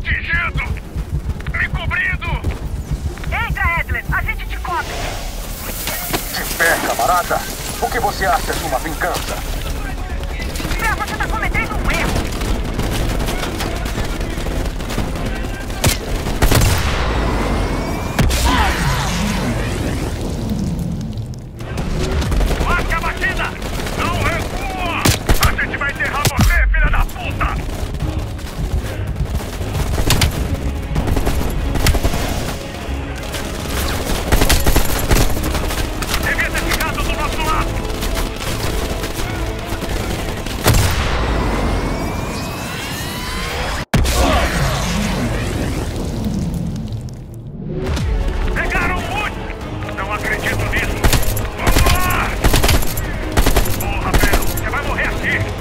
atingido! Me cobrindo! Entra, Edler! A gente te cobre! De pé, camarada! O que você acha de uma vingança? Você tá cometendo um erro! Marca a batida! Não recua! A gente vai enterrar você, filha da puta! Devia ter ficado do nosso lado! Pegaram muito! Não acredito nisso! Vamos lá! Porra, Bel, você vai morrer aqui!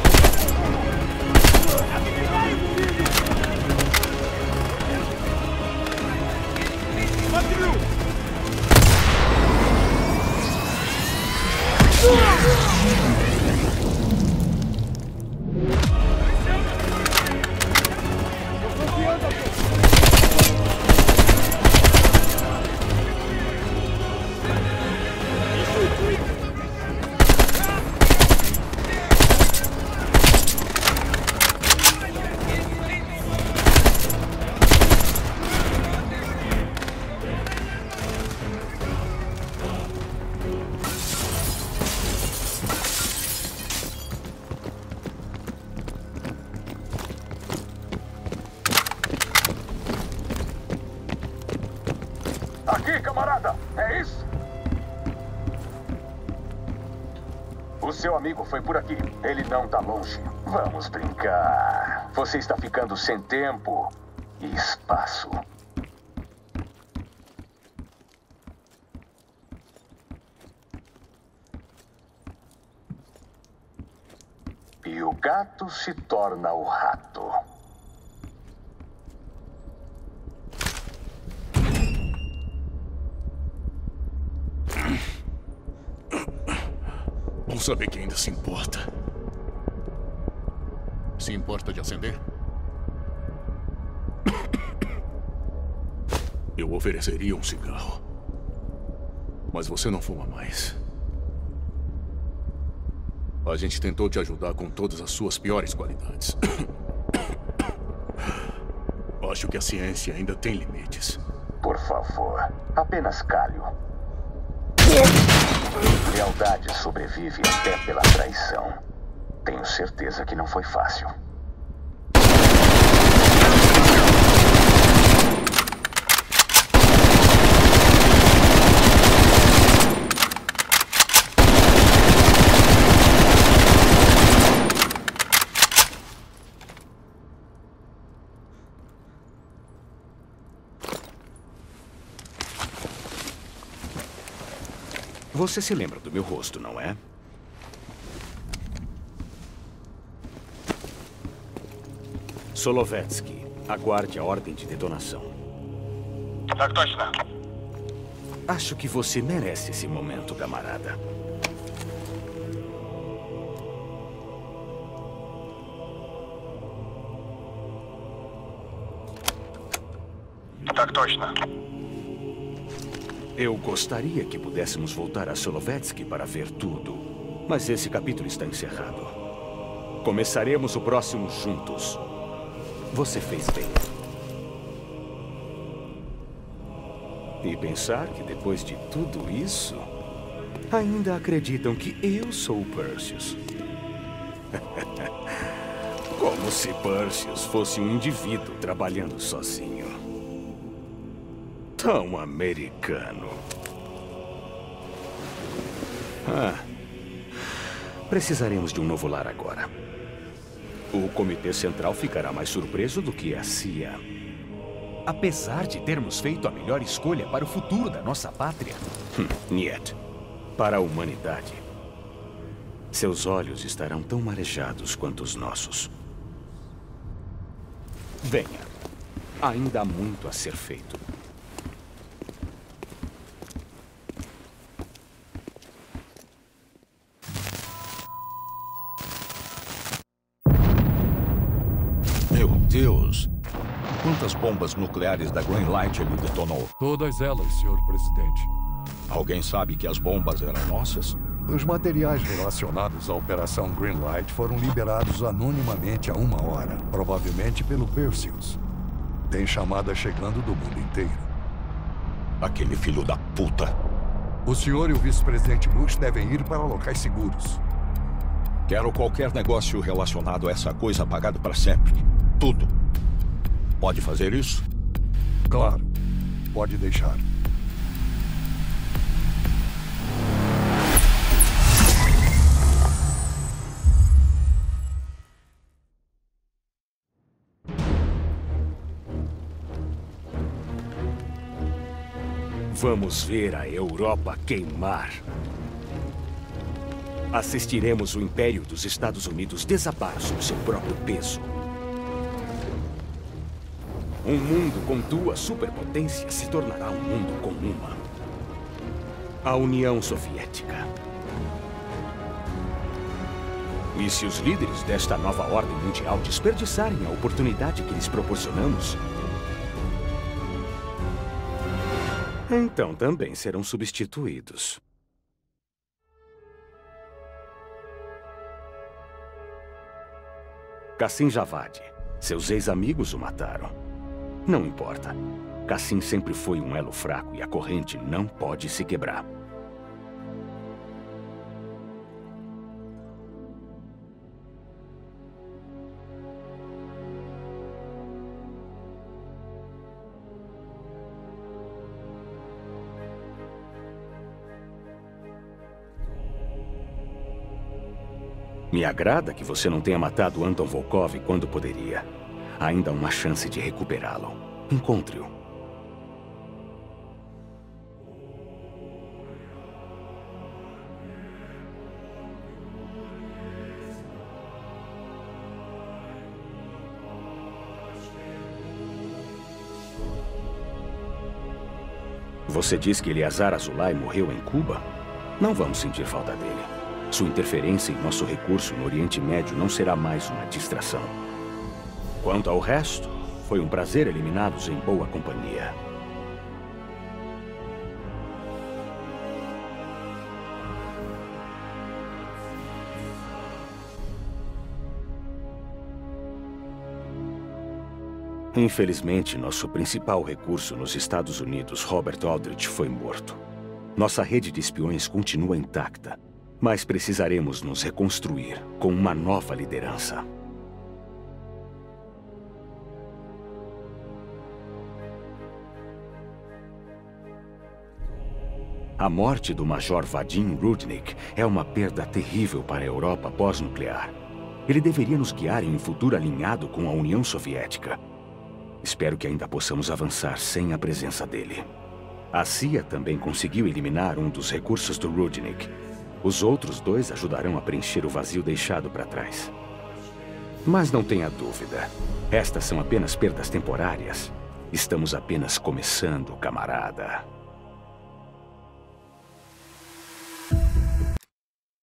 Aqui, camarada! É isso? O seu amigo foi por aqui. Ele não tá longe. Vamos brincar. Você está ficando sem tempo e espaço. E o gato se torna o rato. Bom saber que ainda se importa. Se importa de acender? Eu ofereceria um cigarro. Mas você não fuma mais. A gente tentou te ajudar com todas as suas piores qualidades. Acho que a ciência ainda tem limites. Por favor, apenas calho. Lealdade sobrevive até pela traição. Tenho certeza que não foi fácil. Você se lembra do meu rosto, não é? Solovetsky, aguarde a ordem de detonação. Tak точно. Acho que você merece esse momento, camarada. Так точно. Eu gostaria que pudéssemos voltar a Solovetsky para ver tudo, mas esse capítulo está encerrado. Começaremos o próximo juntos. Você fez bem. E pensar que depois de tudo isso, ainda acreditam que eu sou o Perseus. Como se Perseus fosse um indivíduo trabalhando sozinho. Tão americano. Precisaremos de um novo lar agora. O Comitê Central ficará mais surpreso do que a CIA. Apesar de termos feito a melhor escolha para o futuro da nossa pátria. Niet. Para a humanidade. Seus olhos estarão tão marejados quanto os nossos. Venha. Ainda há muito a ser feito. Meu Deus! Quantas bombas nucleares da Greenlight ele detonou? Todas elas, senhor presidente. Alguém sabe que as bombas eram nossas? Os materiais relacionados à Operação Greenlight foram liberados anonimamente há 1 hora, provavelmente pelo Perseus. Tem chamada chegando do mundo inteiro. Aquele filho da puta. O senhor e o vice-presidente Bush devem ir para locais seguros. Quero qualquer negócio relacionado a essa coisa apagado para sempre. Tudo. Pode fazer isso? Claro. Pode deixar. Vamos ver a Europa queimar. Assistiremos o Império dos Estados Unidos desabar sob seu próprio peso. Um mundo com 2 superpotências se tornará um mundo com uma. A União Soviética. E se os líderes desta nova ordem mundial desperdiçarem a oportunidade que lhes proporcionamos, então também serão substituídos. Kassim Javad. Seus ex-amigos o mataram. Não importa. Kassim sempre foi um elo fraco e a corrente não pode se quebrar. Me agrada que você não tenha matado Anton Volkov quando poderia. Ainda há uma chance de recuperá-lo. Encontre-o. Você diz que Eleazar Azulay morreu em Cuba? Não vamos sentir falta dele. Sua interferência em nosso recurso no Oriente Médio não será mais uma distração. Quanto ao resto, foi um prazer eliminá-los em boa companhia. Infelizmente, nosso principal recurso nos Estados Unidos, Robert Aldrich, foi morto. Nossa rede de espiões continua intacta. Mas precisaremos nos reconstruir com uma nova liderança. A morte do Major Vadim Rudnick é uma perda terrível para a Europa pós-nuclear. Ele deveria nos guiar em um futuro alinhado com a União Soviética. Espero que ainda possamos avançar sem a presença dele. A CIA também conseguiu eliminar um dos recursos do Rudnick. Os outros 2 ajudarão a preencher o vazio deixado para trás. Mas não tenha dúvida. Estas são apenas perdas temporárias. Estamos apenas começando, camarada.